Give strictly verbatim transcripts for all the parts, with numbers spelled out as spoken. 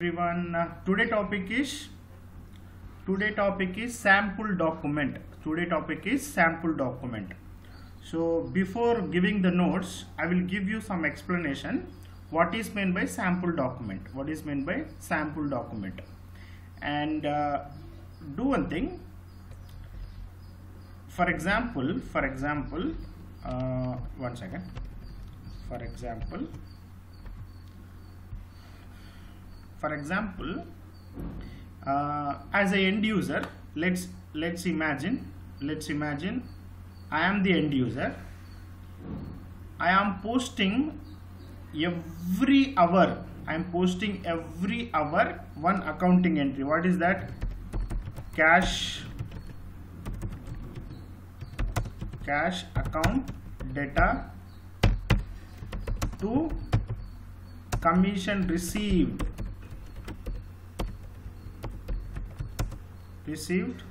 Everyone, uh, today topic is today topic is sample document. Today topic is sample document. So before giving the notes, I will give you some explanation what is meant by sample document. What is meant by sample document? And uh, do one thing. For example, for example, uh, one second. For example. For example, uh, as a end user, let's let's imagine let's imagine I am the end user. I am posting every hour. I am posting every hour one accounting entry. What is that? Cash cash account data to commission received. Received,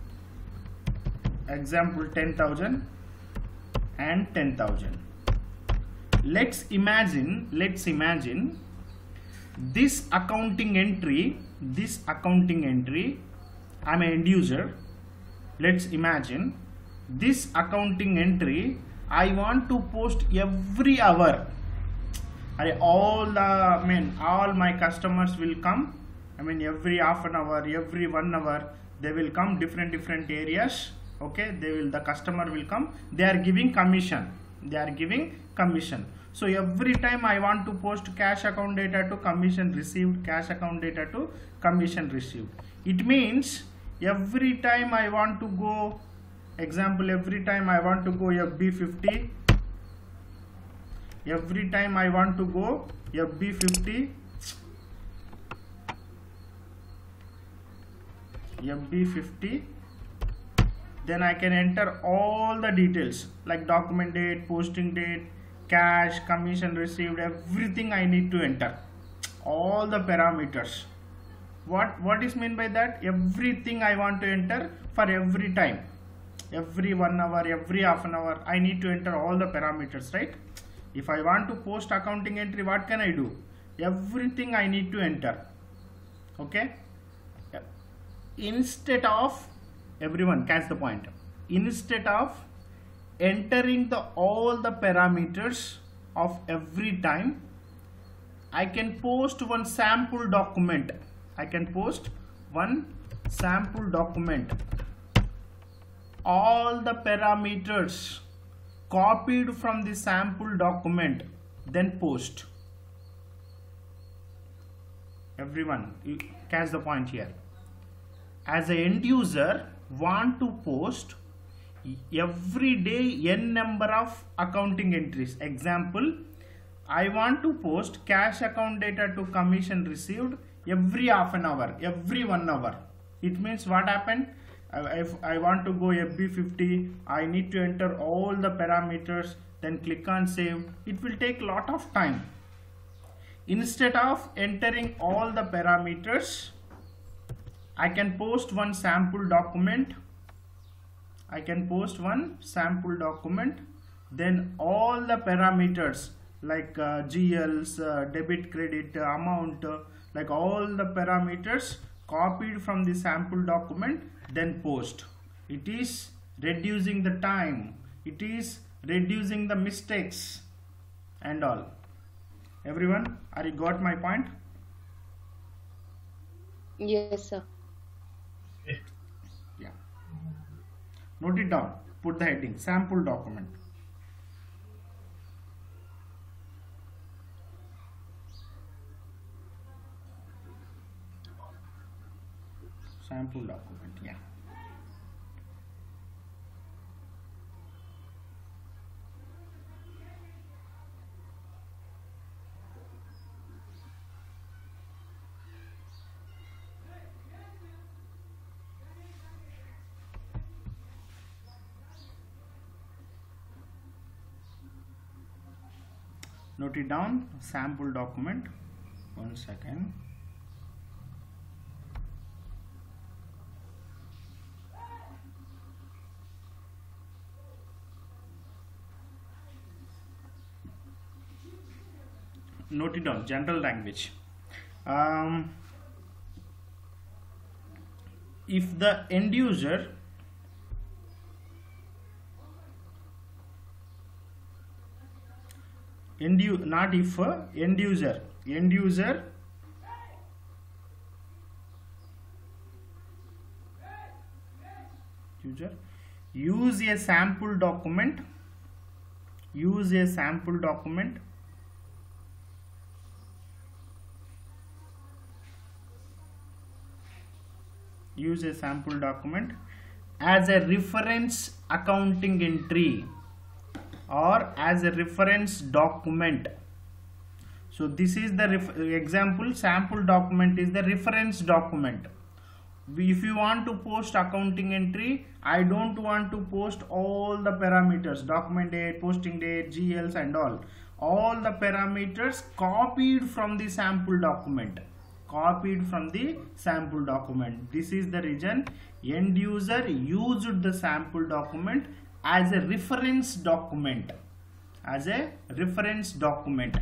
example ten thousand and ten thousand. Let's imagine, let's imagine this accounting entry, this accounting entry, I'm an end user. Let's imagine this accounting entry, I want to post every hour. All the, I mean, all my customers will come. I mean, every half an hour, every one hour, they will come different different areas. Okay, they will the customer will come. They are giving commission. They are giving commission. So every time I want to post cash account data to commission received, cash account data to commission received. It means every time I want to go, example, every time I want to go F B fifty. Every time I want to go F B fifty. F B fifty, then I can enter all the details like document date, posting date, cash, commission received, everything I need to enter, all the parameters. What what is meant by that? Everything I want to enter for every time, every one hour, every half an hour, I need to enter all the parameters, right? If I want to post accounting entry, what can I do? Everything I need to enter. Okay. Instead of, everyone catch the point, instead of entering the all the parameters of every time, I can post one sample document. I can post one sample document. All the parameters copied from the sample document, then post. Everyone, you catch the point here. As an end user, want to post every day n number of accounting entries. Example, I want to post cash account data to commission received every half an hour, every one hour. It means what happened? If I want to go F B fifty, I need to enter all the parameters, then click on save. It will take a lot of time. Instead of entering all the parameters, I can post one sample document. I can post one sample document. Then all the parameters like uh, G Ls, uh, debit, credit, uh, amount, uh, like all the parameters copied from the sample document, then post. It is reducing the time. It is reducing the mistakes and all. Everyone, are you got my point? Yes, sir. Yeah. Note it down. Put the heading sample document. Sample document. Yeah. Note it down, sample document. One second. Note it down, general language. Um, if the end user end u not if uh, end user end user user use a sample document use a sample document use a sample document as a reference accounting entry or as a reference document. So this is the ref example. Sample document is the reference document. If you want to post accounting entry, I don't want to post all the parameters, document date, posting date, G Ls and all. All the parameters copied from the sample document. Copied from the sample document. This is the reason end user used the sample document as a reference document. As a reference document.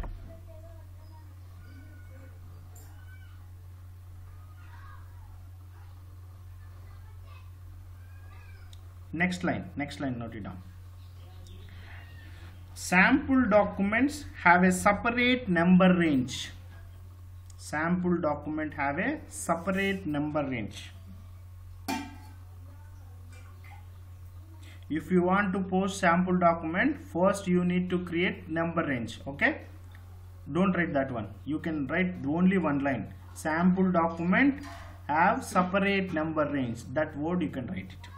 Next line, next line, note it down. Sample documents have a separate number range. Sample document have a separate number range. If you want to post sample document, first you need to create number range. Okay, don't write that one. You can write only one line. Sample document have separate number range. That word you can write it.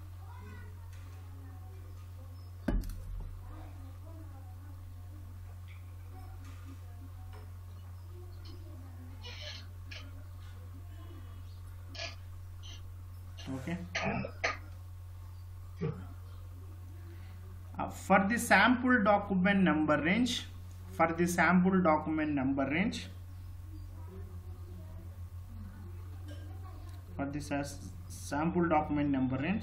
Okay. Uh, for the sample document number range, for the sample document number range, for this as sample document number range,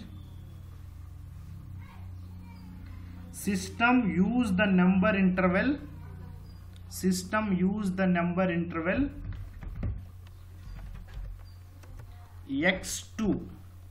system use the number interval. System use the number interval x two.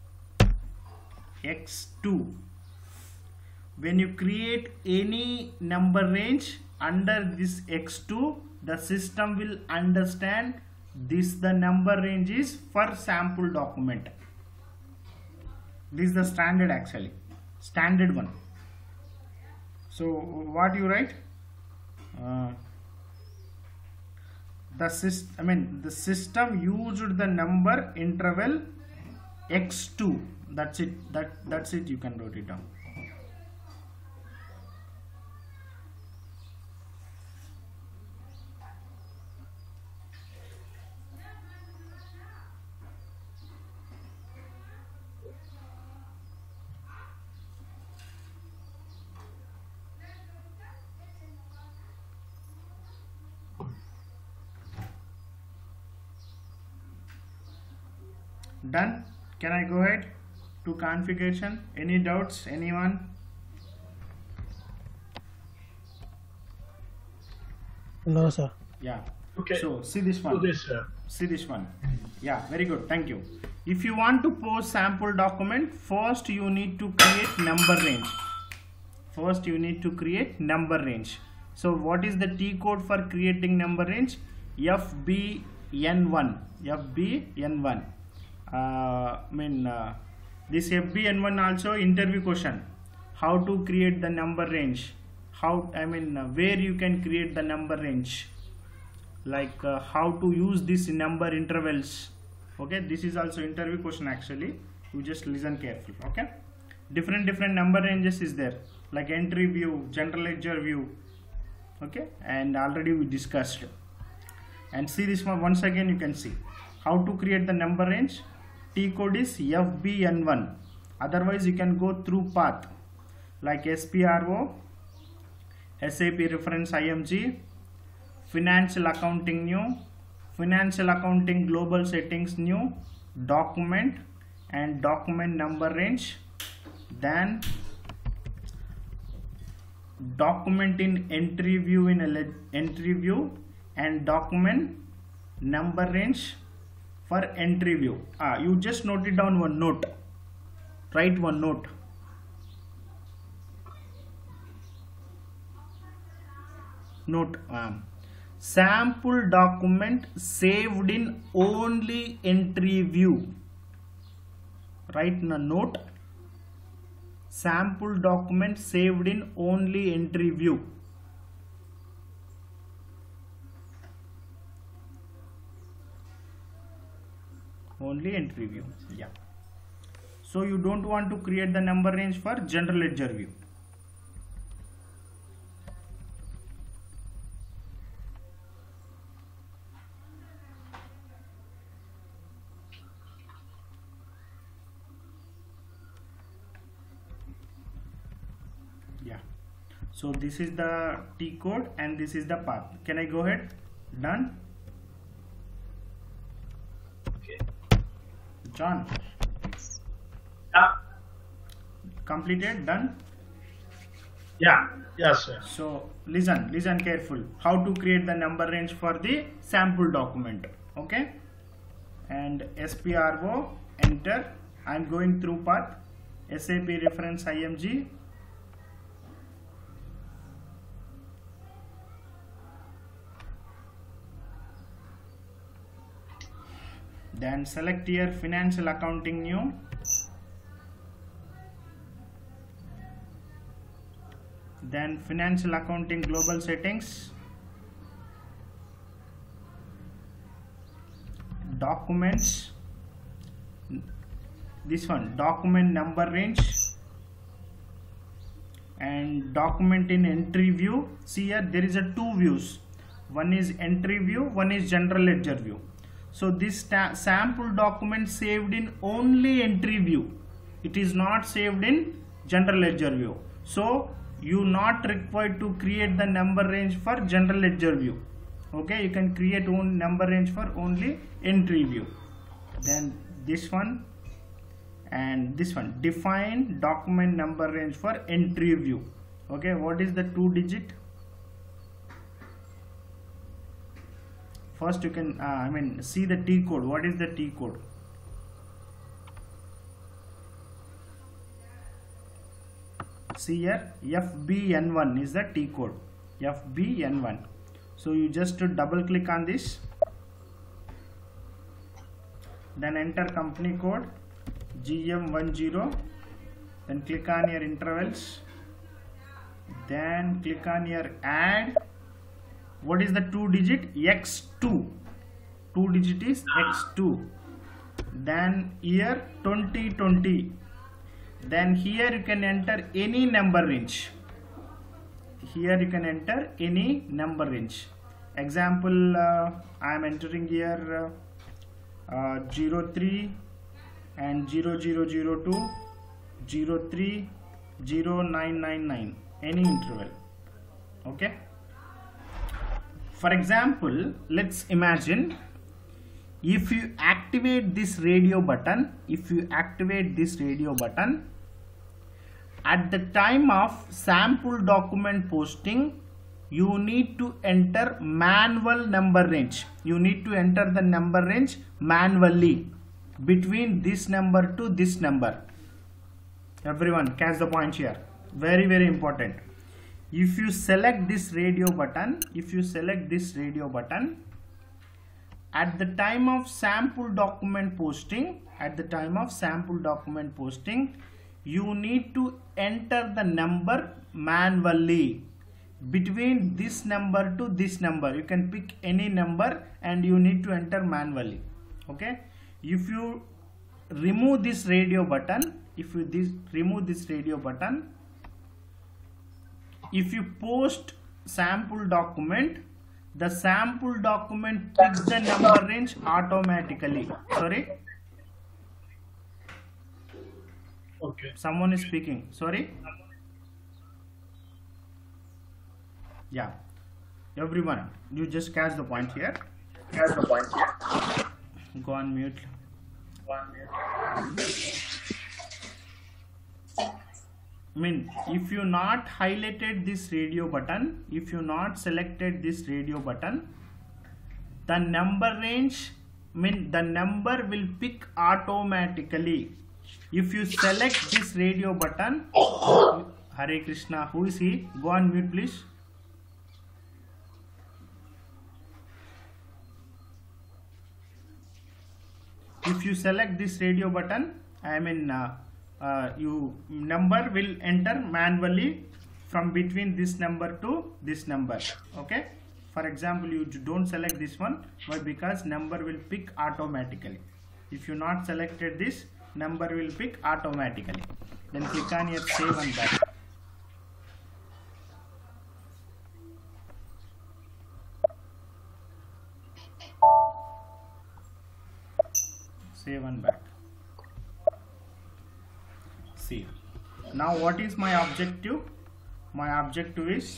x two. When you create any number range under this x two, the system will understand this the number range is for sample document. This is the standard actually, standard one. So what you write? Uh, the system, I mean the system used the number interval x two. That's it. That that's it. You can write it down. Done. Can I go ahead to configuration? Any doubts? Anyone? No, sir. Yeah. Okay. So see this one. Do this, sir. See this one. Yeah, very good. Thank you. If you want to post sample document, first you need to create number range. First you need to create number range. So what is the T code for creating number range? F B N one. F B N one. Uh, I mean uh, this F B N one also interview question. How to create the number range? How I mean uh, where you can create the number range? Like uh, how to use this number intervals. Okay, this is also interview question actually. You just listen carefully. Okay, different different number ranges is there, like entry view, general ledger view. Okay, and already we discussed. And see this one once again. You can see how to create the number range. T code is F B N one. Otherwise you can go through path like S P R O, S A P reference I M G, financial accounting new, financial accounting global settings new, document and document number range, then document in entry view in a entry view and document number range for entry view. Ah, you just note it down one note. Write one note. Note. Um, sample document saved in only entry view. Write a note. Sample document saved in only entry view. Only entry view. Yeah. So you don't want to create the number range for general ledger view. Yeah. So this is the T code and this is the path. Can I go ahead? Done. Okay. John. Yeah. Completed. Done. Yeah. Yes, sir. So listen, listen careful. How to create the number range for the sample document. Okay. And S P R O, enter. I am going through path. S A P reference I M G. Then select here financial accounting new. Then financial accounting global settings. Documents. This one, document number range. And document in entry view. See here there is a two views. One is entry view, one is general ledger view. So this sample document saved in only entry view. It is not saved in general ledger view. So you not required to create the number range for general ledger view. Okay, you can create own number range for only entry view. Then this one and this one, define document number range for entry view. Okay, what is the two digit? First you can uh, I mean see the T code. What is the T code? See here, F B N one is the T code. F B N one. So you just to double click on this, then enter company code G M one zero, then click on your intervals, then click on your add. What is the two digit? X two. Two digit is X two. Then year twenty twenty. Then here you can enter any number range. Here you can enter any number range. Example, uh, I am entering here uh, uh, zero three and zero zero zero two, zero three, zero nine nine nine. Any interval. Okay. For example, let's imagine if you activate this radio button, if you activate this radio button, at the time of sample document posting, you need to enter manual number range. You need to enter the number range manually between this number to this number. Everyone catch the point here. Very, very important. If you select this radio button, if you select this radio button, at the time of sample document posting, at the time of sample document posting, you need to enter the number manually between this number to this number. You can pick any number and you need to enter manually. Okay. If you remove this radio button, if you this remove this radio button, if you post sample document, the sample document picks the number range automatically. Sorry. Okay. Someone is speaking. Sorry. Yeah. Everyone, you just catch the point here. Catch the point here. Go on mute. Go on mute. I mean, if you not highlighted this radio button, if you not selected this radio button, the number range mean the number will pick automatically. If you select this radio button, Hare Krishna, who is he? Go on mute please. If you select this radio button, I mean uh, uh, you number will enter manually from between this number to this number. Okay, for example, you don't select this one. Why? Because number will pick automatically. If you not selected this, number will pick automatically. Then click on your save and back. Save and back. See, now what is my objective? My objective is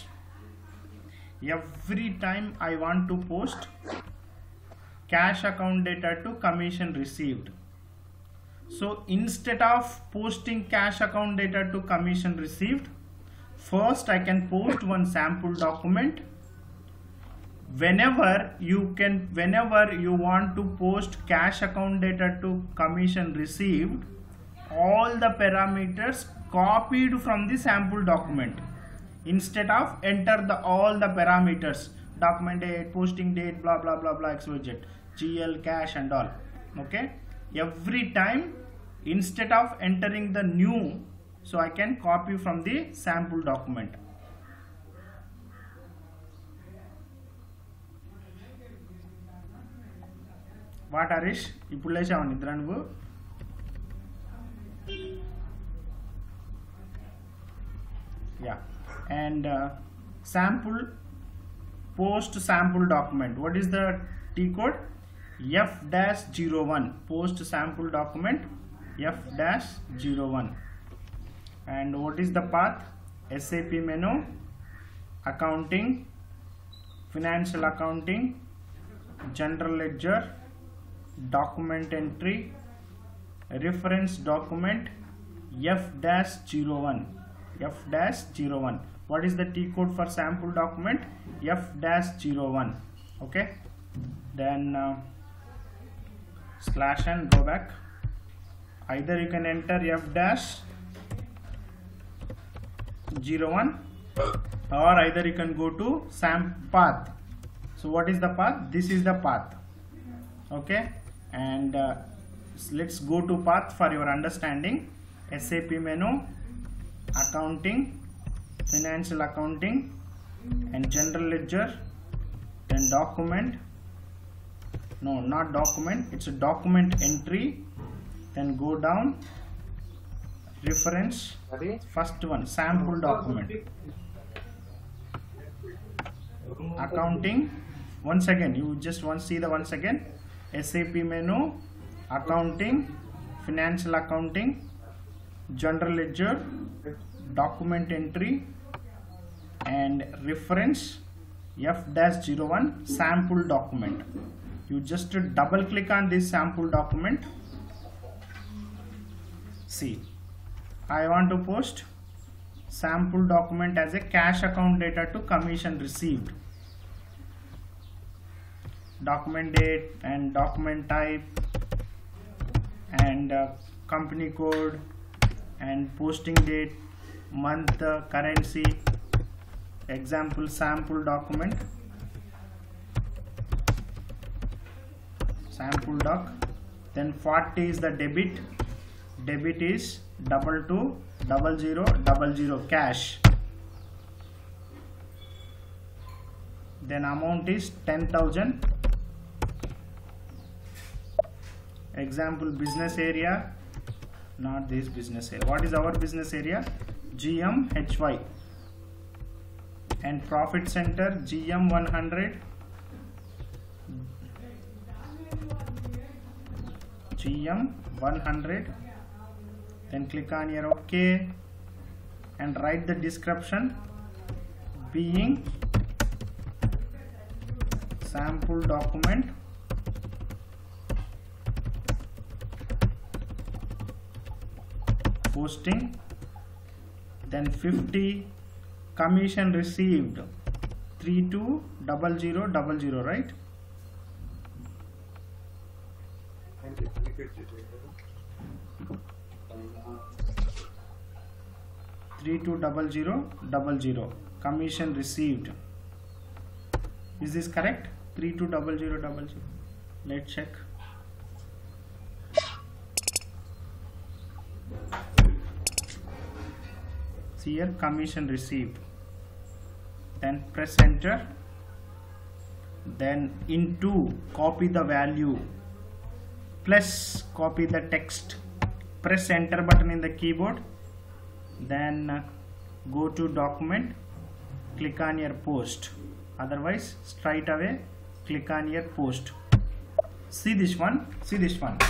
every time I want to post cash account data to commission received. So instead of posting cash account data to commission received, first I can post one sample document. Whenever you can, whenever you want to post cash account data to commission received, all the parameters copied from the sample document. Instead of enter the all the parameters, document date, posting date, blah blah blah blah, X Y Z, G L, cash and all. Okay, every time instead of entering the new, so I can copy from the sample document. What Harish? ఇప్పుడు లేచావా నిద్ర నువ్వు? Yeah, and uh, sample post sample document. What is the T code? F dash zero one. Post sample document F dash zero one. And what is the path? S A P menu, accounting, financial accounting, general ledger, document entry, reference document F dash zero one. F dash zero one. What is the T code for sample document? F dash zero one. Okay, then uh, slash and go back. Either you can enter F dash zero one, or either you can go to sam path. So what is the path? This is the path. Okay, and uh, let's go to path for your understanding. S A P menu, accounting, financial accounting and general ledger, then document, no not document, it's a document entry, then go down, reference, first one sample document, accounting. Once again, you just want to see the once again, S A P menu, accounting, financial accounting, general ledger, document entry and reference F dash zero one, sample document. You just double click on this sample document. See, I want to post sample document as a cash account data to commission received. Document date and document type and uh, company code and posting date, month, uh, currency, example sample document, sample doc. Then forty is the debit, debit is double two double zero double zero cash. Then amount is ten thousand. Example business area, not this business area. What is our business area? G M H Y. And profit center G M one hundred, G M one hundred. Then click on your OK and write the description being sample document posting, then fifty commission received three two double zero double zero, right? three two double zero double zero commission received. Is this correct? three two double zero double zero. Let's check. See here, commission received. Then press enter. Then into copy the value plus copy the text. Press enter button in the keyboard. Then uh, go to document, click on your post. Otherwise straight away click on your post. See this one, see this one.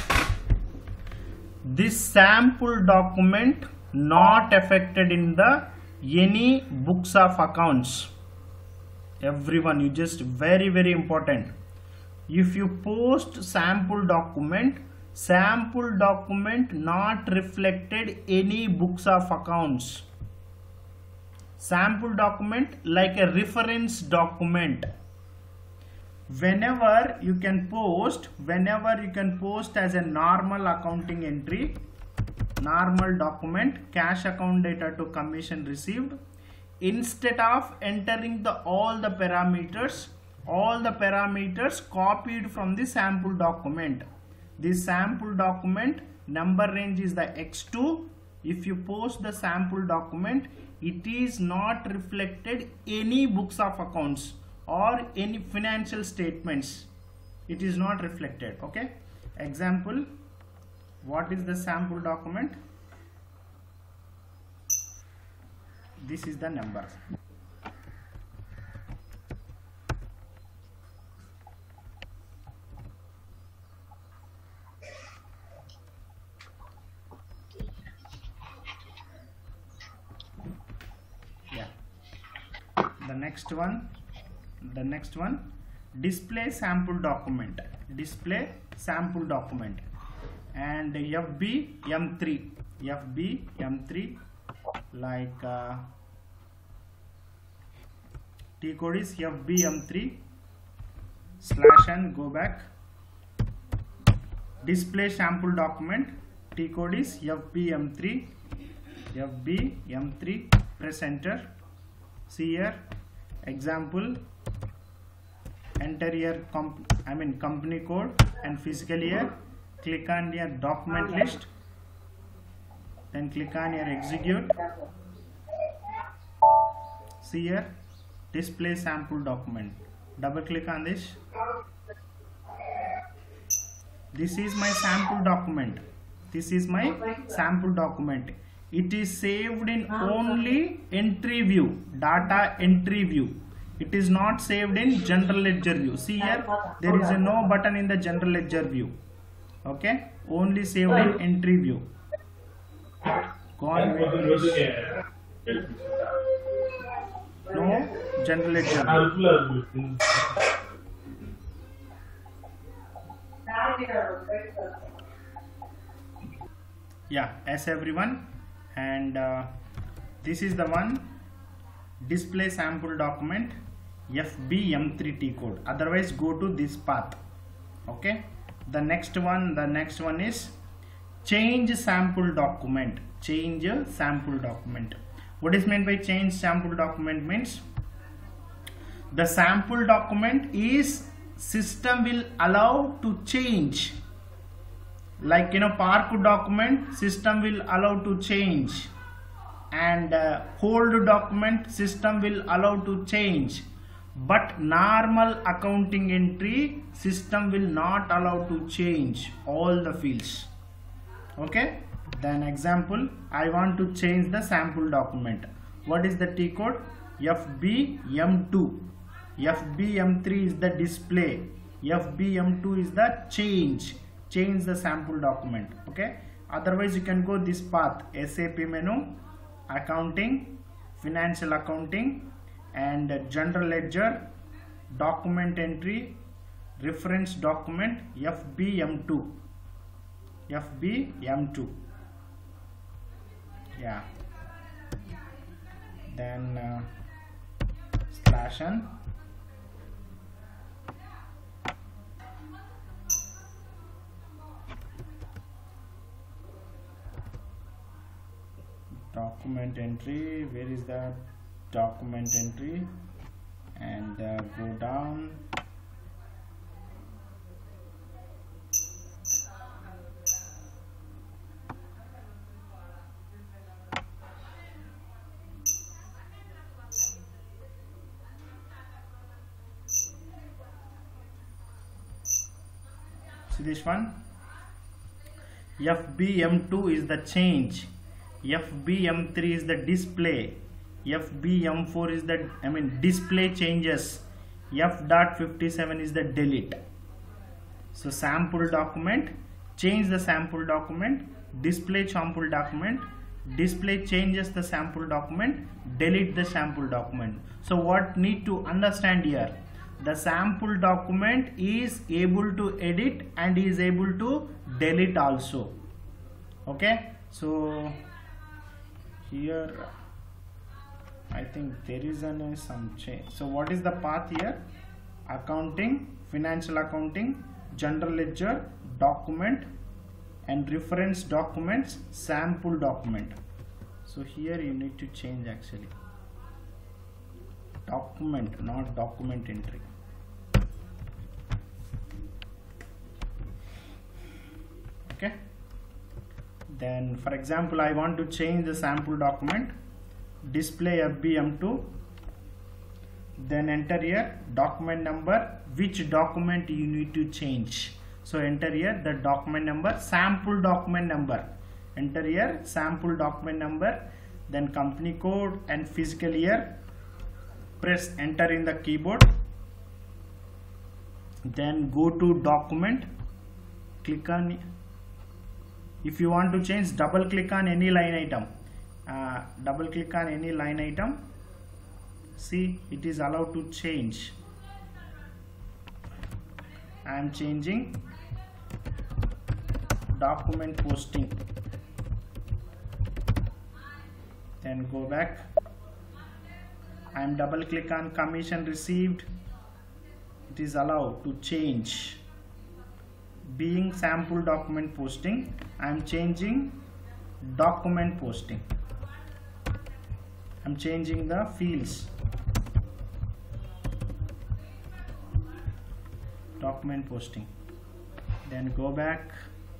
This sample document not affected in the any books of accounts. Everyone, you just very very important. If you post sample document, sample document not reflected any books of accounts. Sample document like a reference document. Whenever you can post, whenever you can post as a normal accounting entry, normal document, cash account data to commission received, instead of entering the all the parameters, all the parameters copied from the sample document. This sample document number range is the X two. If you post the sample document, it is not reflected any books of accounts or any financial statements. It is not reflected. Okay. Example, what is the sample document? This is the number. Yeah. The next one, the next one, display sample document. Display sample document. And F B M three, F B M three, like uh, T code is F B M three slash and go back. Display sample document, T code is F B M three, F B M three, press enter. See here, example, enter your comp I mean company code and physical year. Click on your document list, then click on your execute. See here, display sample document. Double click on this. This is my sample document. This is my sample document. It is saved in only entry view, data entry view. It is not saved in general ledger view. See here, there is a no button in the general ledger view. Okay, only saved in entry view. Go on with this. No general ledger view. Yeah, as everyone, and uh, this is the one, display sample document F B M three T code. Otherwise go to this path. Okay, the next one, the next one is change sample document. Change sample document. What is meant by change sample document? Means the sample document is system will allow to change. Like, you know, park document, system will allow to change, and uh, hold document, system will allow to change, but normal accounting entry, system will not allow to change all the fields. Okay, then example, I want to change the sample document. What is the T code? F B M two. F B M three is the display, F B M two is the change. Change the sample document. Okay, otherwise you can go this path, S A P menu, accounting, financial accounting, and general ledger, document entry, reference document, F B M two, F B M two. Yeah, then uh, slash n. document entry. Where is that document entry? And uh, go down. See this one? F B M two is the change, F B M three is the display, F B M four is the, I mean, display changes, F dot fifty-seven is the delete. So sample document, change the sample document, display sample document, display changes the sample document, delete the sample document. So what need to understand here? The sample document is able to edit and is able to delete also. Okay, so here I think there is an, some change. So what is the path here? Accounting, financial accounting, general ledger, document, and reference documents, sample document. So here you need to change actually document, not document entry. Okay, then for example I want to change the sample document, display F B M two, then enter here document number, which document you need to change. So enter here the document number, sample document number, enter here sample document number, then company code and fiscal year, press enter in the keyboard, then go to document, click on, if you want to change, double click on any line item, uh, double click on any line item, see it is allowed to change. I am changing document posting, then go back, I am double click on commission received, it is allowed to change. Being sample document posting, I am changing document posting, I am changing the fields, document posting, then go back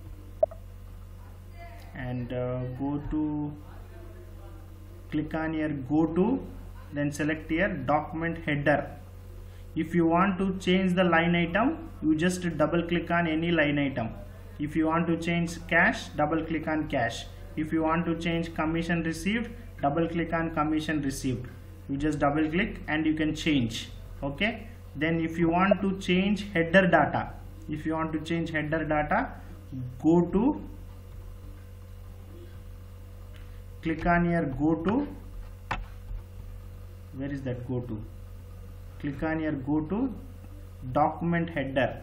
and uh, go to, click on here go to, then select here document header. If you want to change the line item, you just double click on any line item. If you want to change cash, double click on cash. If you want to change commission received, double click on commission received. You just double click and you can change. Okay, then if you want to change header data, if you want to change header data, go to, click on here go to, where is that go to, click on here go to document header.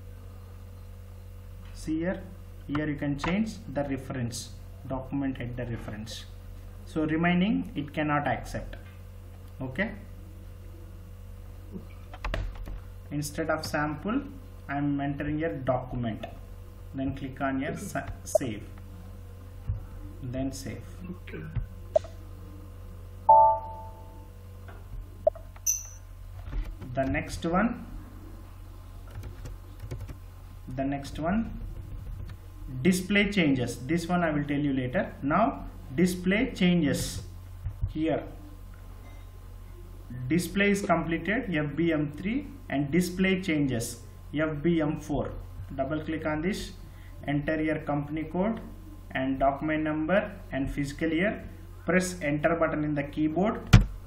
See here, here you can change the reference, document header reference. So remaining it cannot accept. Okay, instead of sample I am entering here document, then click on here save, then save. Okay. The next one, the next one, display changes. This one I will tell you later. Now display changes. Here display is completed, F B M three, and display changes, F B M four. Double click on this, enter your company code and document number and fiscal year, press enter button in the keyboard,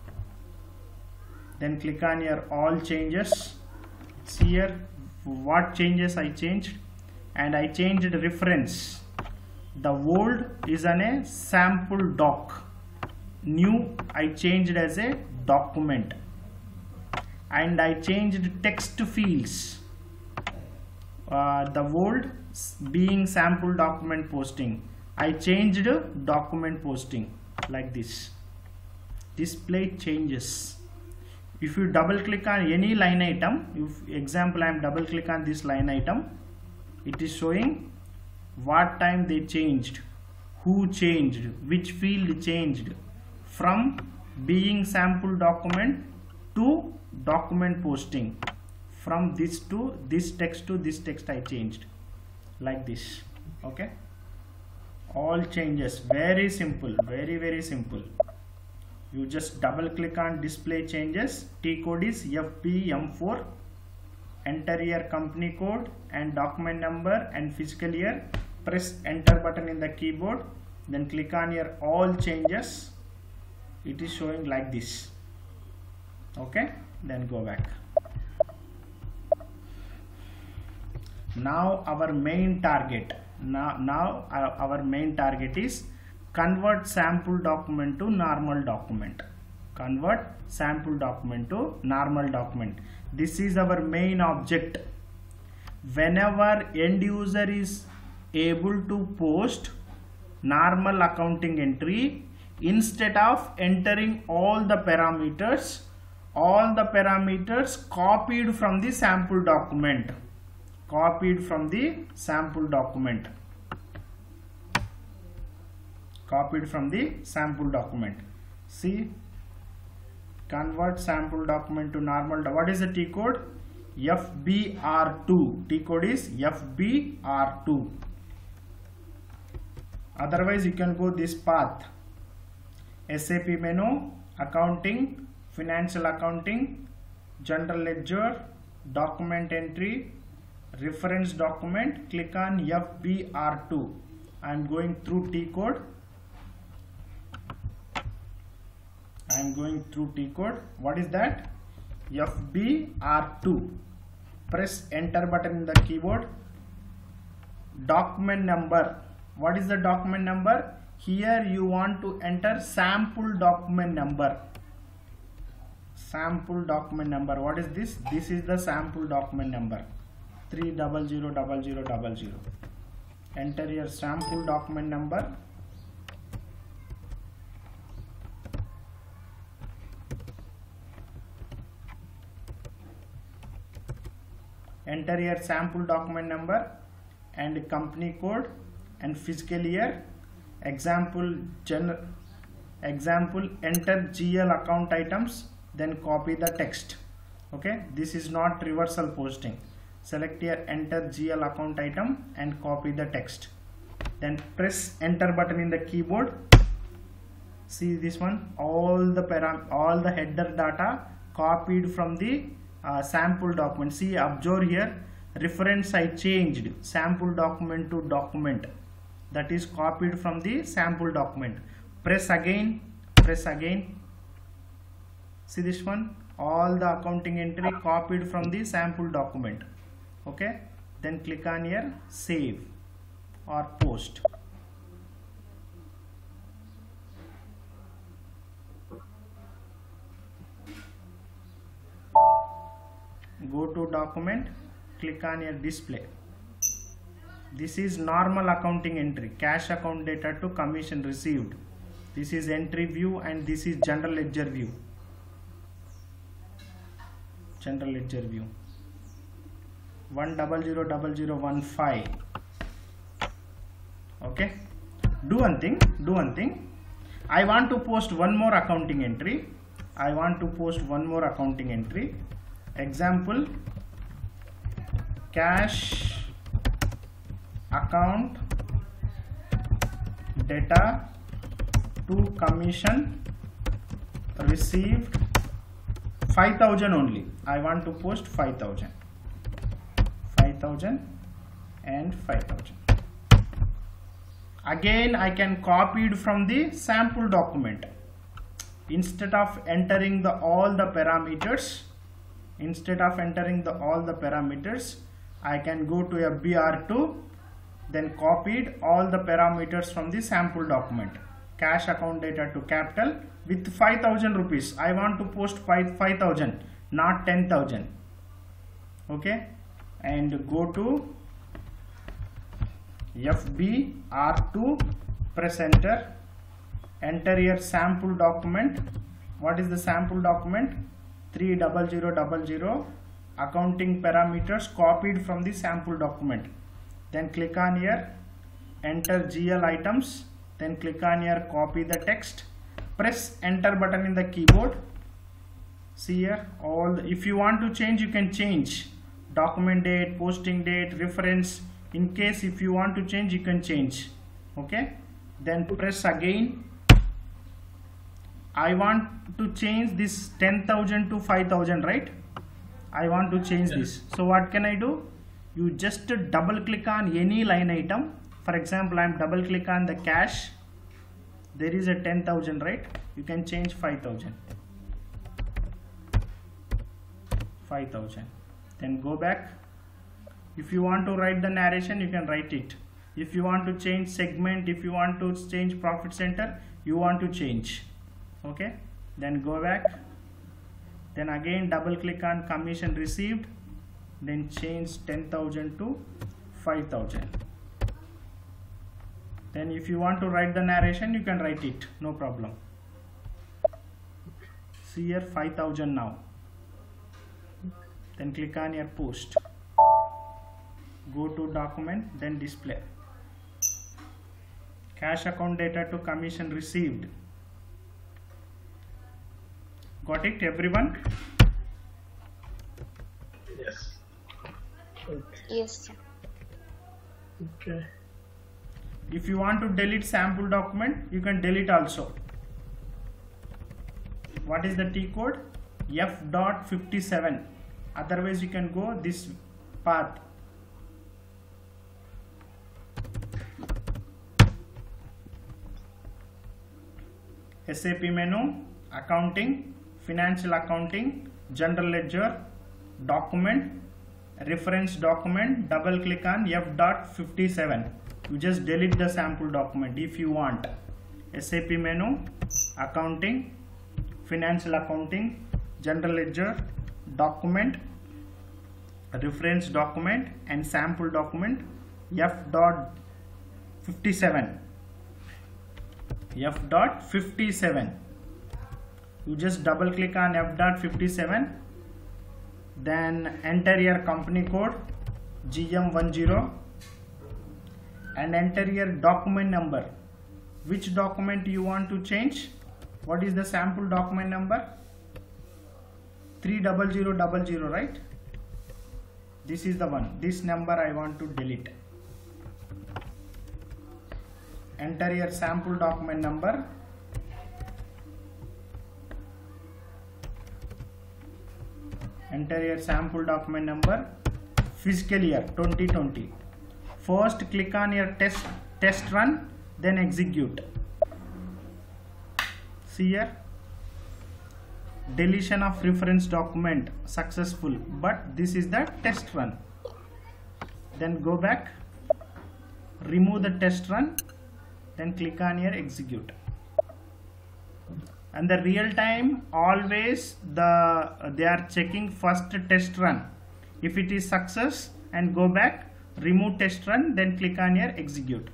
then click on your all changes. See here what changes I changed, and I changed reference. The old is on a sample doc, new I changed as a document, and I changed text fields. Uh, the old being sample document posting, I changed document posting like this. Display changes. If you double click on any line item, if example I am double click on this line item, it is showing what time they changed. who changed, which field changed from being sample document to document posting. From this to this text to this text I changed, like this. Okay, all changes, very simple, very very simple. You just double click on display changes. T code is F B M four. Enter your company code and document number and fiscal year. Press enter button in the keyboard, then click on your all changes. It is showing like this. Okay, then go back. Now our main target, now, now our main target is convert sample document to normal document. Convert sample document to normal document. This is our main object. Whenever end user is able to post normal accounting entry, instead of entering all the parameters, all the parameters copied from the sample document. Copied from the sample document. Copied from the sample document. See, convert sample document to normal. What is the T code? F B R two. T code is F B R two. Otherwise, you can go this path. S A P menu, accounting, financial accounting, general ledger, document entry, reference document. Click on F B R two. I am going through T code. I am going through T code. What is that? F B R two. Press enter button in the keyboard. Document number. What is the document number? Here you want to enter sample document number. Sample document number. What is this? This is the sample document number. three zero zero zero zero zero zero. Enter your sample document number. Enter your sample document number and company code and fiscal year. Example, general example, enter G L account items, then copy the text. Okay, this is not reversal posting. Select your enter G L account item and copy the text. Then press enter button in the keyboard. See this one, all the param all the header data copied from the uh, sample document. See, observe here, reference I changed, sample document to document. That is copied from the sample document. Press again, press again. See this one, all the accounting entry copied from the sample document. Okay, then click on here save or post. Go to document, click on your display. This is normal accounting entry, cash account data to commission received. This is entry view and this is general ledger view. General ledger view. one zero zero zero zero one five. Okay. Do one thing, do one thing. I want to post one more accounting entry. I want to post one more accounting entry. Example, cash account data to commission received five thousand only. I want to post five thousand. five thousand and five thousand. Again, I can copy it from the sample document. Instead of entering the all the parameters, instead of entering the all the parameters, I can go to F B R two, then copied all the parameters from the sample document. Cash account data to capital with five thousand rupees. I want to post five thousand, not ten thousand. Okay, and go to F B R two, press enter. Enter your sample document. What is the sample document? three zero zero zero zero. Accounting parameters copied from the sample document. Then click on here, enter G L items, then click on here, copy the text, press enter button in the keyboard. See here, all the, if you want to change, you can change document date, posting date, reference. In case if you want to change, you can change. Okay, then press again. I want to change this ten thousand to five thousand, right? I want to change Yes. this. So what can I do? You just double click on any line item. For example, I'm double click on the cash. There is a ten thousand, right? You can change five thousand. five thousand. Then go back. If you want to write the narration, you can write it. If you want to change segment, if you want to change profit center, you want to change. Okay, then go back. Then again double click on commission received, then change ten thousand to five thousand. Then if you want to write the narration, you can write it, no problem. See here, five thousand now. Then click on your post. Go to document, then display. Cash account data to commission received. Got it, everyone? Yes. Okay. Yes, sir. Okay. If you want to delete sample document, you can delete also. What is the T code? F dot fifty-seven. Otherwise, you can go this path. S A P menu, accounting, financial accounting, general ledger, document, reference document, double click on F dot fifty-seven. You just delete the sample document if you want. S A P menu, accounting, financial accounting, general ledger, document, reference document and sample document, F dot fifty-seven. F dot fifty-seven. You just double click on F dot fifty-seven, then enter your company code G M ten and enter your document number. Which document you want to change? What is the sample document number? three zero zero zero zero, right? This is the one. This number I want to delete. Enter your sample document number. Enter your sample document number. Fiscal year twenty twenty. First click on your test test run, then execute. See here, deletion of reference document successful, but this is the test run. Then go back, remove the test run, then click on here execute. And the real time, always the they are checking first test run. If it is success, and go back, remove test run, then click on here execute.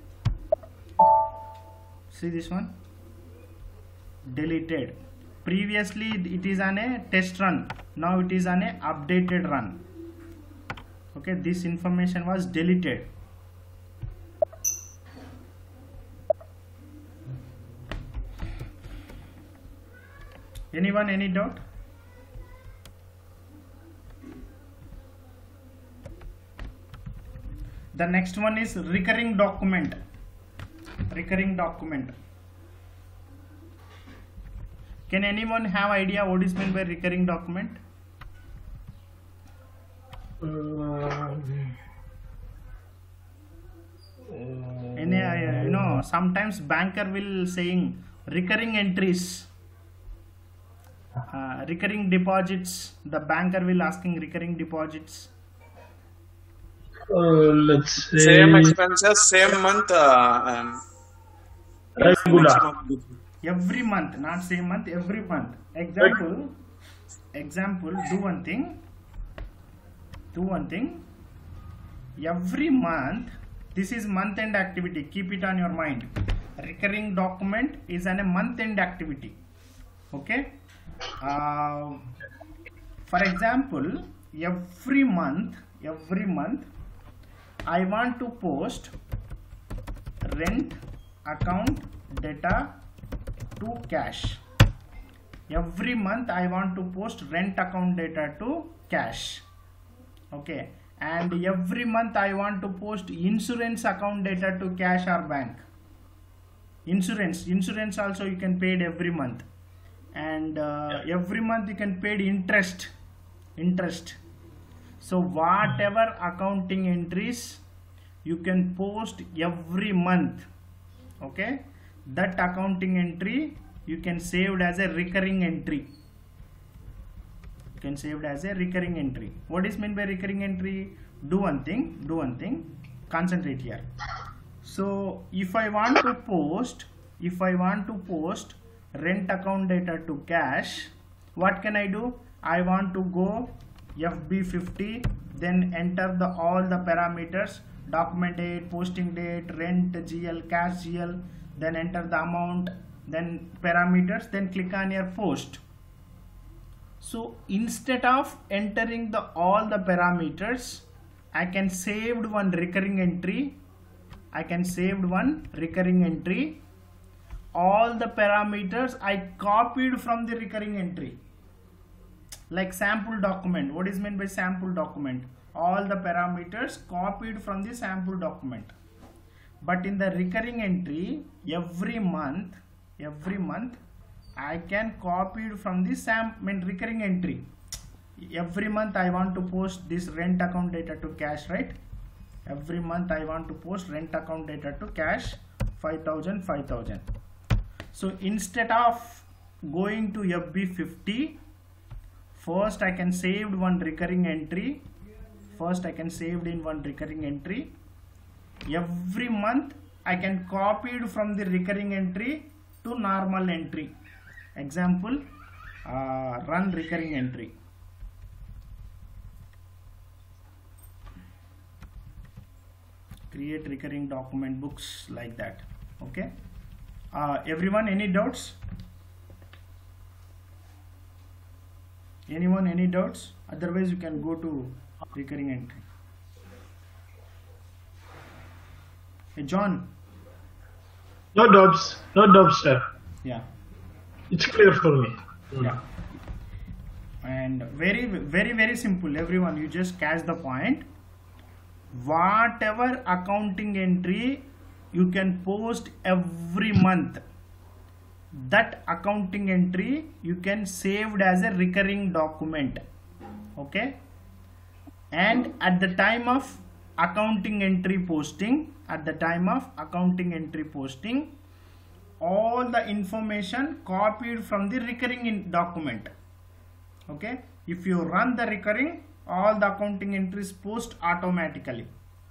See this one, deleted. Previously it is on a test run, now it is on a updated run. Okay, this information was deleted. Anyone, any doubt? The next one is recurring document. Recurring document. Can anyone have idea what is meant by recurring document? Um, Any, uh, you know, sometimes banker will saying recurring entries, uh, recurring deposits. The banker will asking recurring deposits. uh, let's say Same expenses, same month. Uh, um, regular. maximum. Every month, not same month, every month. Example, example, do one thing, do one thing. Every month, this is month end activity, keep it on your mind. Recurring document is an a month end activity. Okay. Uh, for example, every month, every month, I want to post rent account data to cash. Every month I want to post rent account data to cash. Okay, and every month I want to post insurance account data to cash or bank. Insurance, insurance also you can pay it every month, and uh, Yeah. every month you can pay interest, interest. So whatever accounting entries you can post every month, okay, that accounting entry you can save it as a recurring entry. You can save it as a recurring entry. What is meant by recurring entry? Do one thing, do one thing, concentrate here. So if I want to post, if I want to post rent account data to cash, what can I do? I want to go F B fifty, then enter the all the parameters, document date, posting date, rent G L, cash G L, then enter the amount, then parameters, then click on your post. So instead of entering the all the parameters, I can saved one recurring entry. I can saved one recurring entry. All the parameters I copied from the recurring entry. Like sample document. What is meant by sample document? All the parameters copied from the sample document. But in the recurring entry, every month, every month, I can copy it from the sam I mean recurring entry. Every month I want to post this rent account data to cash, right? Every month I want to post rent account data to cash, five thousand, five thousand. So instead of going to F B fifty, first I can save one recurring entry. First I can save in one recurring entry. Every month I can copy it from the recurring entry to normal entry. Example, uh, run recurring entry. Create recurring document books like that. Okay. Uh, everyone, any doubts? Anyone, any doubts? Otherwise, you can go to recurring entry. Hey, John. No doubts, no doubts, sir. Yeah. It's clear for me. Yeah. And very, very, very simple. Everyone, you just catch the point. Whatever accounting entry you can post every month, that accounting entry you can save it as a recurring document. Okay. And at the time of accounting entry posting, at the time of accounting entry posting, all the information copied from the recurring in document. Okay. If you run the recurring, all the accounting entries post automatically.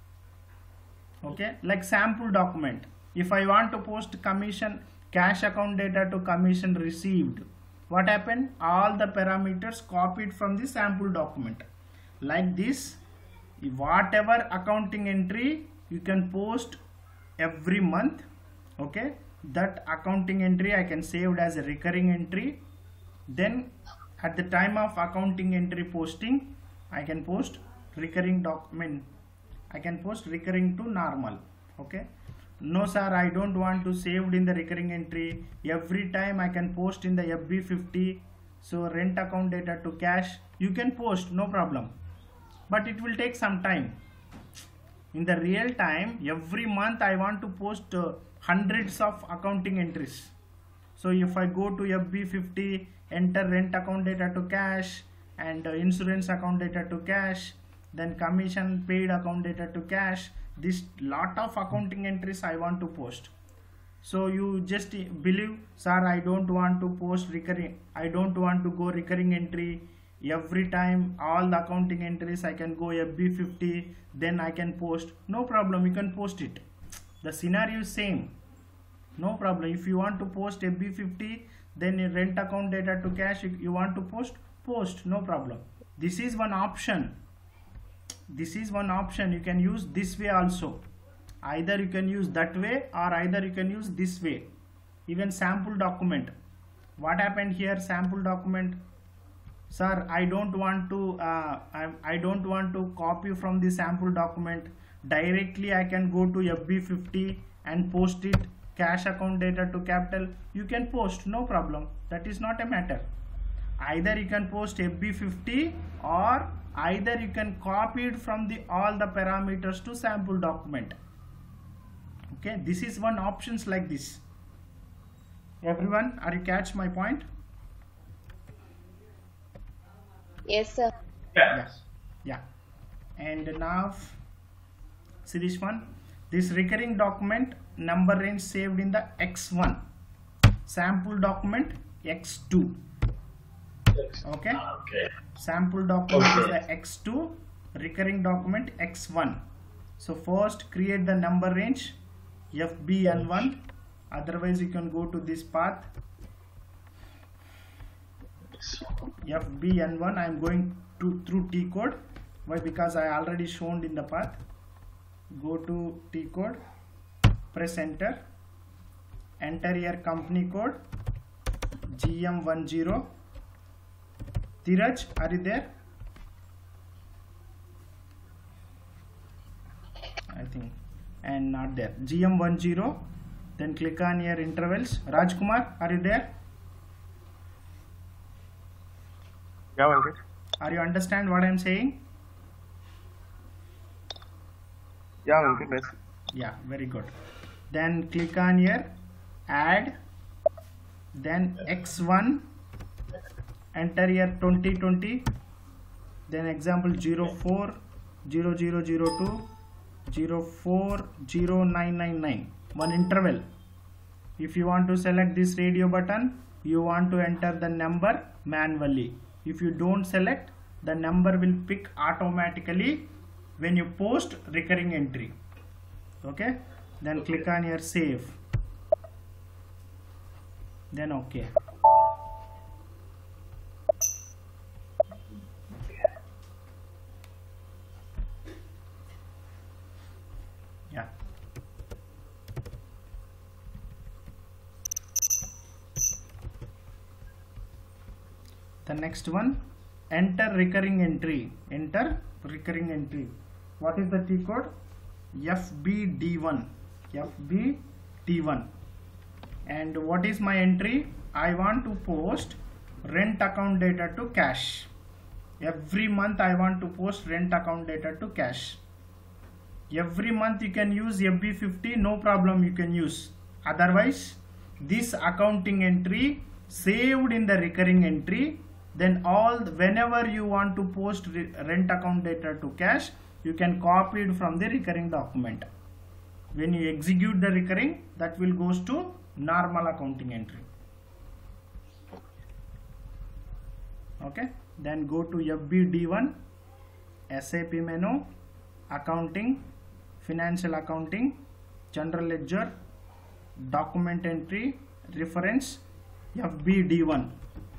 Okay. Like sample document. If I want to post commission, cash account data to commission received, what happened? All the parameters copied from the sample document. Like this, whatever accounting entry you can post every month. Okay. That accounting entry I can save it as a recurring entry. Then at the time of accounting entry posting, I can post recurring document. I can post recurring to normal. Okay. No sir, I don't want to save it in the recurring entry. Every time I can post in the F B fifty. So rent account data to cash, you can post, no problem. But it will take some time. In the real time, every month I want to post uh, hundreds of accounting entries. So if I go to F B fifty, enter rent account data to cash and uh, insurance account data to cash, then commission paid account data to cash, this lot of accounting entries I want to post. So you just believe, sir, I don't want to post recurring, I don't want to go recurring entry. Every time all the accounting entries I can go F B fifty, then I can post. No problem, you can post it. The scenario is same. No problem. If you want to post F B fifty, then your rent account data to cash, you, you want to post, post, no problem. This is one option. This is one option. You can use this way also. Either you can use that way or either you can use this way. Even sample document. What happened here? Sample document. Sir, I don't want to uh, I, I don't want to copy from the sample document. Directly I can go to F B fifty and post it. cash account data to capital, you can post, no problem. That is not a matter. Either you can post F B fifty, or either you can copy it from the all the parameters to sample document. Okay, this is one options like this. Everyone, are you catch my point? Yes, sir. Yes. Yeah. And now see this one, this recurring document number range saved in the X one, sample document X two. Okay, Okay. sample document is Okay. the X two, recurring document X one. So first create the number range F B N one, otherwise you can go to this path F B N one. I am going to through T code. Why? Because I already shown in the path. Go to T code, press enter, enter your company code G M one zero. Dheeraj, are you there? I think, and not there. G M one zero. Then click on your intervals. Rajkumar, are you there? Yeah, Venkat. Are you understand what I am saying? Yeah, Venkat. Yes. Yeah, very good. Then click on here, add, then X one, enter here twenty twenty, then example zero four zero zero zero two zero four zero nine nine nine, one interval. If you want to select this radio button, you want to enter the number manually. If you don't select, the number will pick automatically when you post recurring entry. Okay, then click on your save, then okay. Yeah. The next one, enter recurring entry. Enter recurring entry. What is the T code? F B D one. F B D one. And what is my entry? I want to post rent account data to cash. Every month I want to post rent account data to cash. Every month you can use F B fifty, no problem, you can use. Otherwise, this accounting entry saved in the recurring entry, then all whenever you want to post rent account data to cash, you can copy it from the recurring document. When you execute the recurring, that will goes to normal accounting entry. Okay, then go to F B D one, S A P menu, accounting, financial accounting, general ledger, document entry, reference, F B D one.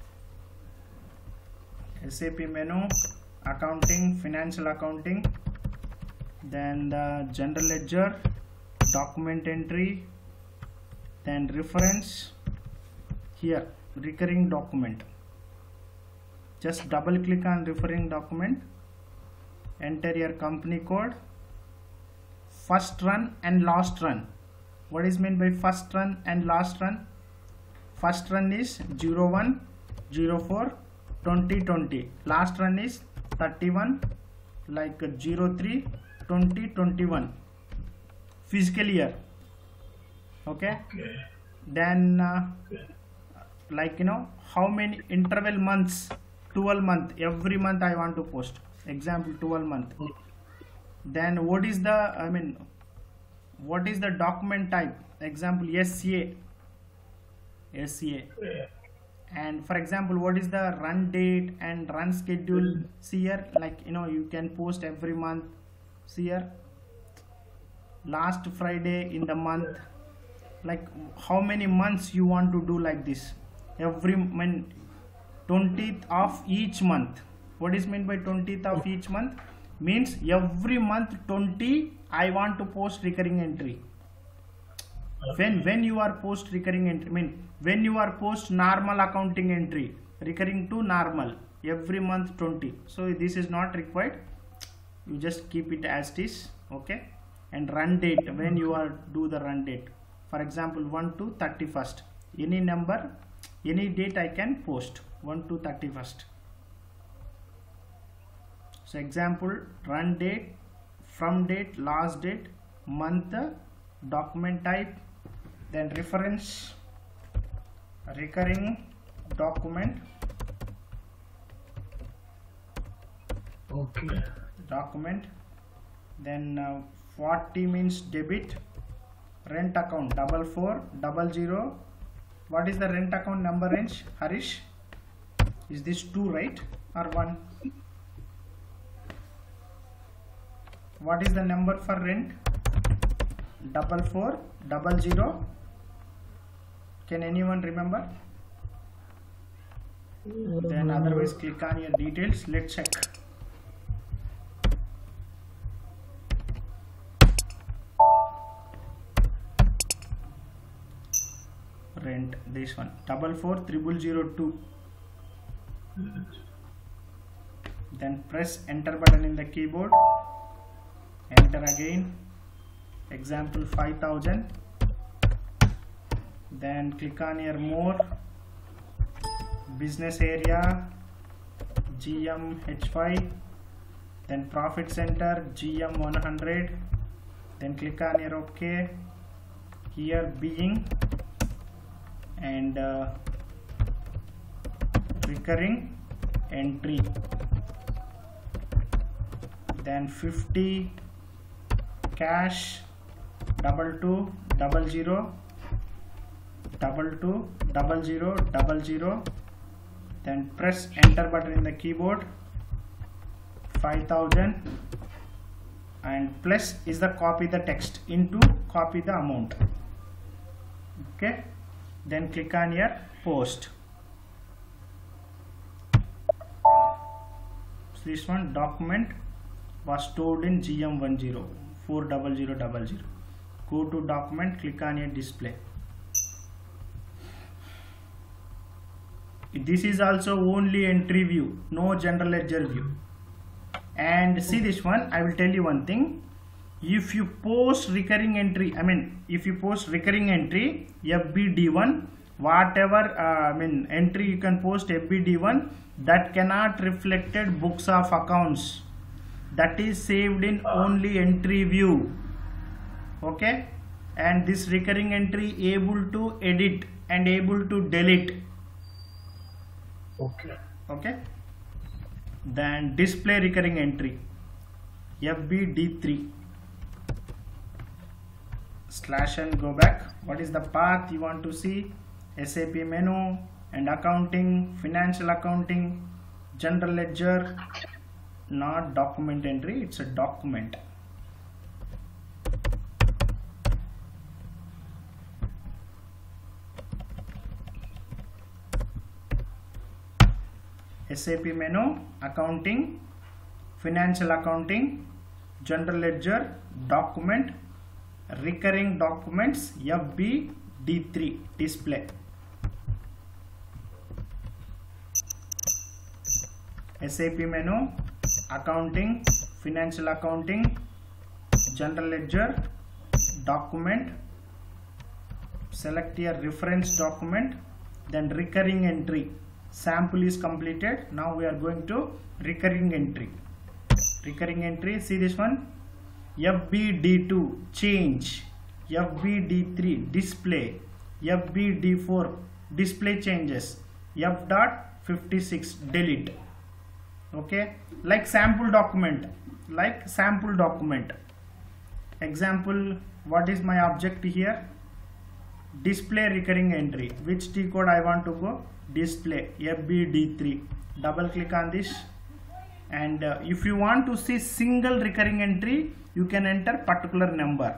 S A P menu, accounting, financial accounting, then the general ledger, document entry, then reference, here recurring document. Just double click on recurring document, enter your company code, first run and last run. What is meant by first run and last run? First run is zero one zero four twenty twenty, last run is thirty-one like zero three twenty twenty-one, fiscal year. Okay, Okay. then uh, like you know how many interval months, twelve month, every month I want to post, example twelve month. Then what is the, I mean what is the document type, example S A, S A. And for example, what is the run date and run schedule? See here, like you know you can post every month. See here, last Friday in the month, like how many months you want to do like this. Every when twentieth of each month. What is meant by twentieth of each month? Means every month twenty I want to post recurring entry. When when you are post recurring entry, I mean when you are post normal accounting entry, recurring to normal, every month twenty. So this is not required, you just keep it as it is. Okay, and run date, when you are do the run date, For example, one to thirty-first. Any number, any date I can post. one to thirty-first. So example, run date, from date, last date, month, document type, then reference, recurring document, Okay. document, then uh, forty means debit, rent account double four double zero. What is the rent account number range, Harish? Is this two, right, or one? What is the number for rent? Double four double zero. Can anyone remember? Then otherwise click on your details. Let's check. Rent, this one, double four triple zero two. Then press enter button in the keyboard. Enter again. Example five thousand. Then click on your more, business area, G M H five, then profit center G M one hundred, then click on your OK. Here being and uh, recurring entry, then fifty cash double two double zero double two double zero double zero. Then press enter button in the keyboard. Five thousand and plus is the copy the text into copy the amount. Okay, then click on your post. So this one document was stored in G M one zero four double zero double zero. Go to document, click on your display. This is also only entry view, no general ledger view. And see this one, I will tell you one thing. If you post recurring entry, I mean if you post recurring entry F B D one, whatever uh, I mean entry you can post F B D one, that cannot reflected books of accounts. That is saved in only entry view. Okay, and this recurring entry able to edit and able to delete. Okay. Okay, then display recurring entry F B D three slash and go back. What is the path you want to see? S A P menu and accounting, financial accounting, general ledger, not document entry, it's a document. S A P menu, accounting, financial accounting, general ledger, document, recurring documents, F B D three, display. S A P menu, accounting, financial accounting, general ledger, document, select your reference document, then recurring entry. Sample is completed. Now we are going to recurring entry. Recurring entry, see this one, F B D two change, F B D three display, F B D four display changes, F dot fifty-six delete. Okay, like sample document, like sample document. Example, what is my object here? Display recurring entry. Which T code I want to go? Display F B D three. Double click on this, and uh, if you want to see single recurring entry, you can enter particular number,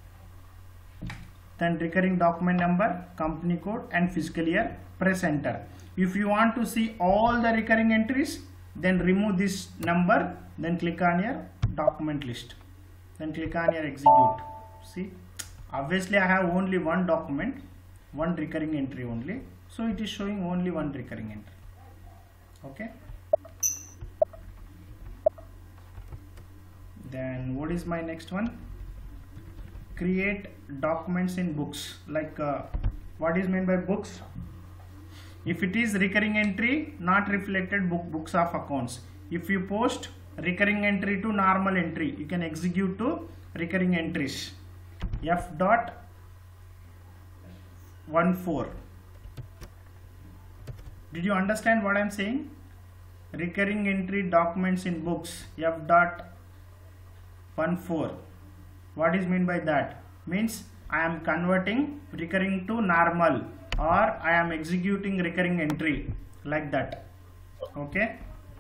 then recurring document number, company code and fiscal year, press enter. If you want to see all the recurring entries, then remove this number, then click on your document list, then click on your execute. See, obviously I have only one document, one recurring entry only, so it is showing only one recurring entry. Okay, then what is my next one? create documents in books. Like uh, what is meant by books? If it is recurring entry, not reflected book books of accounts. If you post recurring entry to normal entry, you can execute to recurring entries. F dot one four. Did you understand what I am saying? Recurring entry documents in books, F dot one four. What is meant by that? Means I am converting recurring to normal, or I am executing recurring entry, like that. Okay.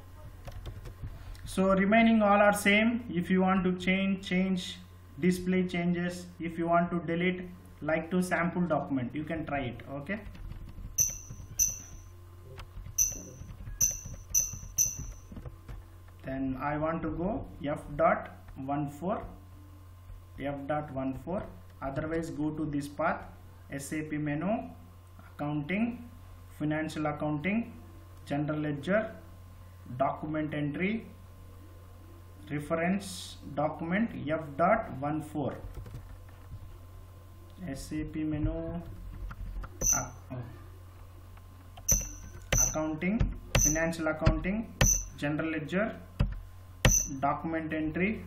So remaining all are same. If you want to change, change, display changes. If you want to delete, like to sample document, you can try it. Okay. Then I want to go F dot one four, F dot one four. Otherwise go to this path, S A P menu, accounting, financial accounting, general ledger, document entry, reference document, F dot one four. S A P menu, uh, oh. accounting, financial accounting, general ledger, document entry,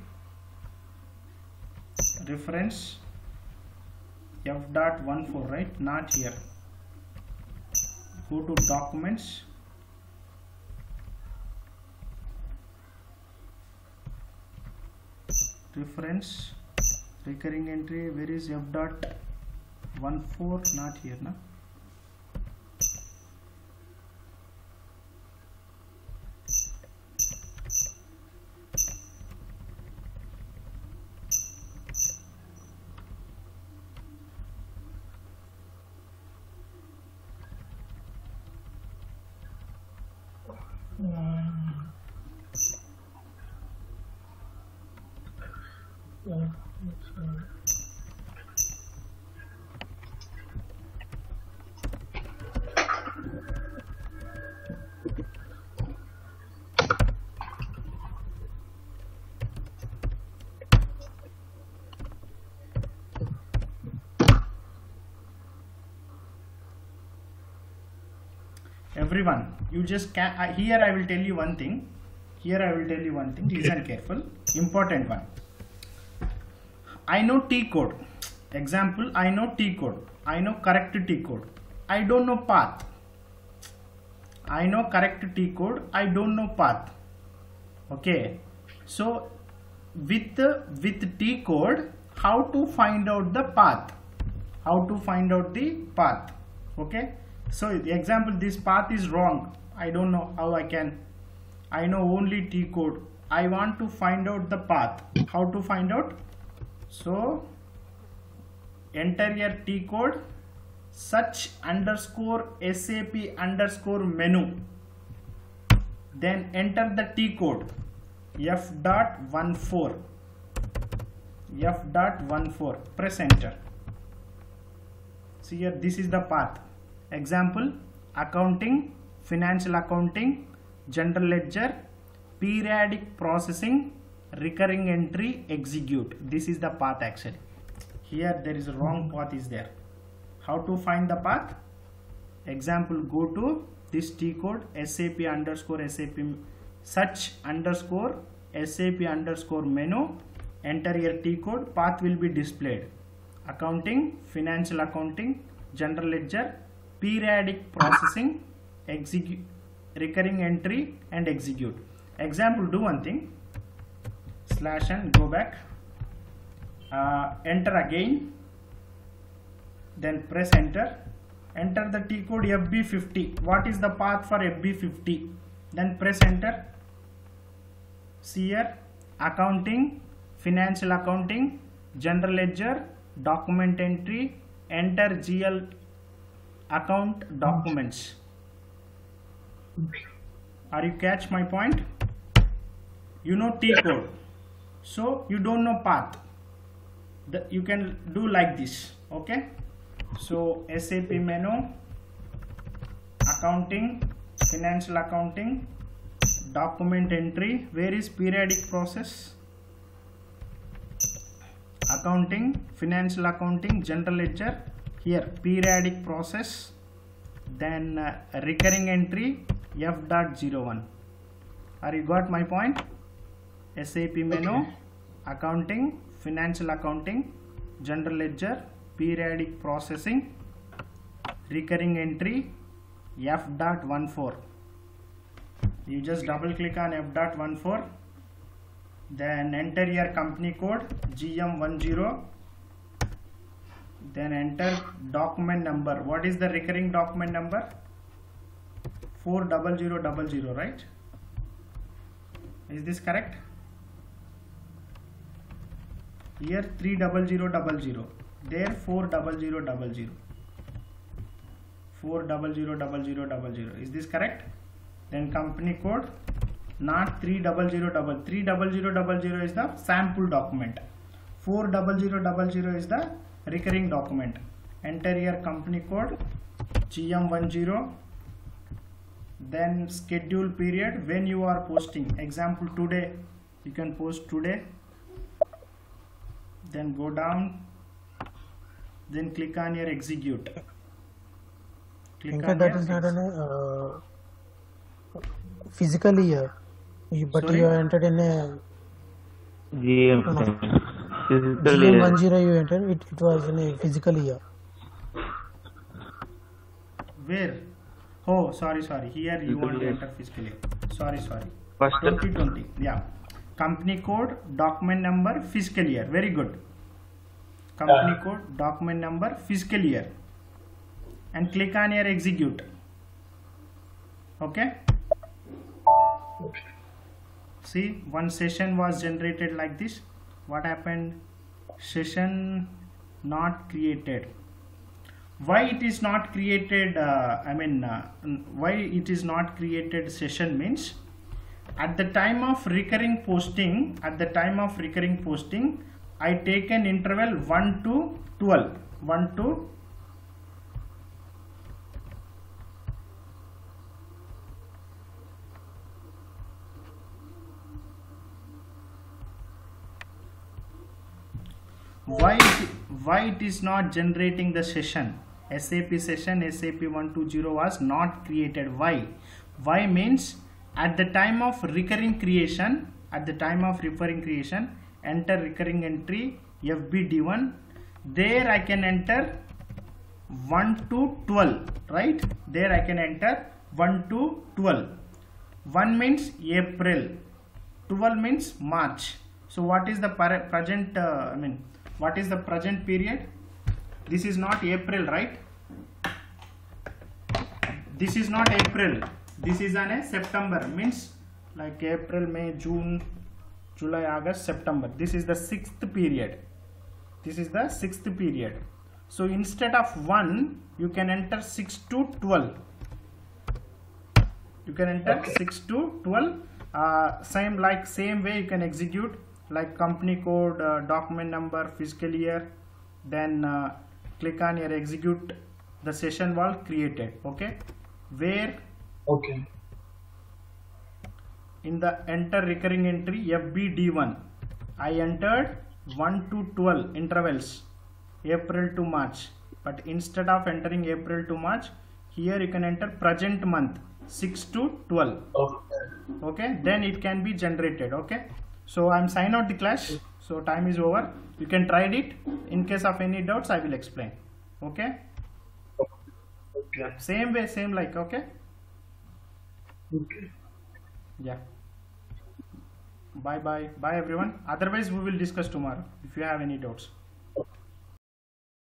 reference, F dot one four, right? Not here. Go to documents, reference, recurring entry. Where is F dot one four? Not here, na? Everyone, you just can uh, here I will tell you one thing. Here I will tell you one thing. Listen careful. Important one. I know T code. Example, I know T code. I know correct T code. I don't know path. I know correct T code. I don't know path. Okay. So with with T code, how to find out the path? How to find out the path? Okay. So the example, this path is wrong. I don't know how I can. I know only T code. I want to find out the path. How to find out? So enter your T code, search underscore S A P underscore menu. Then enter the T code F dot one four. F dot one four. Press enter. See here, this is the path. Example, accounting, financial accounting, general ledger, periodic processing, recurring entry, execute. This is the path actually. Here there is a wrong path is there. How to find the path? Example, go to this T code, S A P underscore S A P, search underscore S A P underscore menu, enter your T code, path will be displayed. Accounting, financial accounting, general ledger, periodic processing, execute, recurring entry, and execute. Example, do one thing, slash and go back, uh, enter again, then press enter, enter the T code F B fifty. What is the path for F B fifty? Then press enter. See here, accounting, financial accounting, general ledger, document entry, enter G L account documents. Are you catch my point? You know T code, so you don't know path. The, you can do like this. Okay, so S A P menu, accounting, financial accounting, document entry. Where is periodic process? accounting, financial accounting, general ledger, here periodic process, then uh, recurring entry F dot zero one. Are you got my point? S A P menu, Okay. accounting, financial accounting, general ledger, periodic processing, recurring entry F dot one four. You just double click on F dot one four, then enter your company code G M one zero, then enter document number. What is the recurring document number? four zero zero zero zero, right? Is this correct? Here three zero zero zero zero, there four zero zero zero zero, four zero zero zero zero zero zero. Is this correct? Then company code, not three zero zero zero, three zero zero zero zero is the sample document, four zero zero zero zero is the recurring document. Enter your company code G M one zero, then schedule period when you are posting. Example today, you can post today. Then go down, then click on your execute. Click Inka, on that your is not ex- an uh, physical year, you, but Sorry? you are entered in a G M no, no. physical G M year. one zero you entered, it, it was in a physical year. Where? Oh, sorry, sorry. Here you Fiscal want to year. enter fiscal year. Sorry, sorry. First twenty twenty. Yeah. Company code, document number, fiscal year. Very good. Company Yeah. code, document number, fiscal year. And click on your execute. Okay. Okay. See, one session was generated like this. What happened? Session not created. Why it is not created? Uh, I mean, uh, why it is not created session means, at the time of recurring posting, at the time of recurring posting, I take an interval one to twelve. one to why it, why it is not generating the session? S A P session S A P one two zero was not created. Why? Why means at the time of recurring creation, at the time of recurring creation, enter recurring entry F B D one. There I can enter one to twelve, right? There I can enter one to twelve. one means April, twelve means March. So what is the par- present, uh, I mean, what is the present period? This is not April, right? This is not April. This is an a September, means like April, May, June, July, August, September. This is the sixth period. This is the sixth period. So instead of one, you can enter six to twelve. You can enter Okay. six to twelve. Uh, same like same way you can execute, like company code, uh, document number, fiscal year. Then uh, click on your execute. The session was created. Okay, where Okay. in the enter recurring entry F B D one, I entered one to twelve intervals, April to March. But instead of entering April to March, here you can enter present month, six to twelve. Okay. Okay, then it can be generated. Okay, so I'm sign out the class, so time is over. You can try it. In case of any doubts, I will explain. Okay, Okay. same way, same like. Okay, Okay. yeah. Bye bye bye everyone. Otherwise we will discuss tomorrow if you have any doubts.